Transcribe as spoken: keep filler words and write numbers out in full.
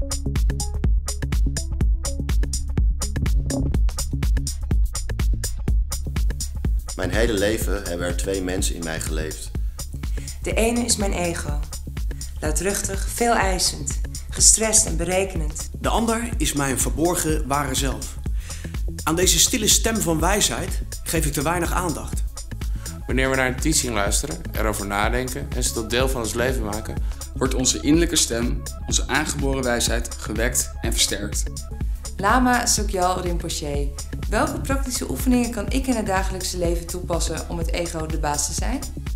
Mijn hele leven hebben er twee mensen in mij geleefd. De ene is mijn ego. Luidruchtig, veel eisend, gestrest en berekenend. De ander is mijn verborgen ware zelf. Aan deze stille stem van wijsheid geef ik te weinig aandacht. Wanneer we naar een teaching luisteren, erover nadenken en ze tot deel van ons leven maken, wordt onze innerlijke stem, onze aangeboren wijsheid, gewekt en versterkt. Lama Sogyal Rinpoche. Welke praktische oefeningen kan ik in het dagelijkse leven toepassen om het ego de baas te zijn?